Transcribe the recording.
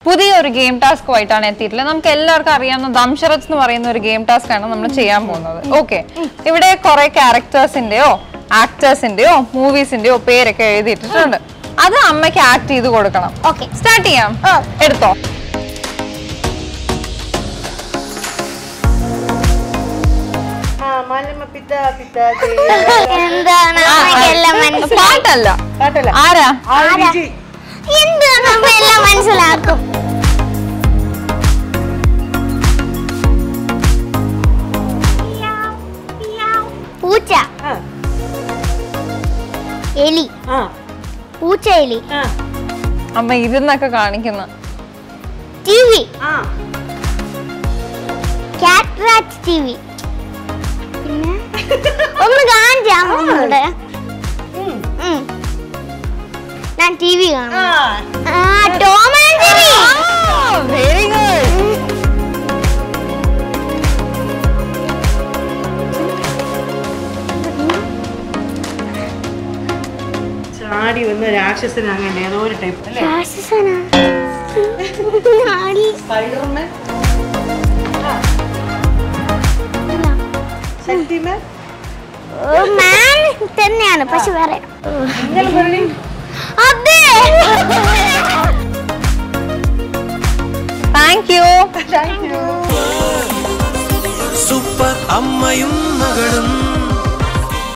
പുതിയൊരു game task ആയിട്ടാണ് എത്തിയിട്ടുള്ളത്. നമുക്ക് എല്ലാവർക്കും അറിയാവുന്ന ദംഷറത്ത് എന്ന് പറയുന്ന ഒരു ഗെയിം ടാസ്ക് ആണ് നമ്മൾ ചെയ്യാൻ പോകുന്നത്. ഓക്കെ, ഇവിടെ കുറെ ക്യാരക്ടേഴ്സിന്റെയോ ആക്ടേഴ്സിന്റെയോ മൂവീസിന്റെയോ പേരൊക്കെ എഴുതിയിട്ടുണ്ട്. അത് അമ്മയ്ക്ക് ആക്ട് ചെയ്ത് കൊടുക്കണം. ഓക്കെ, സ്റ്റാർട്ട് ചെയ്യാം. എടുത്തോ. പാട്ടല്ല, ആരാ? മനസ്സിലാക്കും. പൂച്ച, എലി, പൂച്ച എലി. അമ്മ ഇരുന്നൊക്കെ കാണിക്കുന്ന ടി വി, കാറ്റ് ടി വി. പിന്നെ ഒന്ന് കാണിച്ചാ ഞാൻ ടി വി കാണാം. Tom and Jerry. Very good. ചാടി വന്ന രാക്ഷസൻ, അങ്ങനെ ഏതോ ഒരു ടൈപ്പ് അല്ലേ? രാക്ഷസനാ? സ്പൈഡർമാൻ, ശക്തിമാൻ മാൻ തന്നെയാണ്, പക്ഷെ വേറെ. Thank you. സൂപ്പർ അമ്മയും മകളും.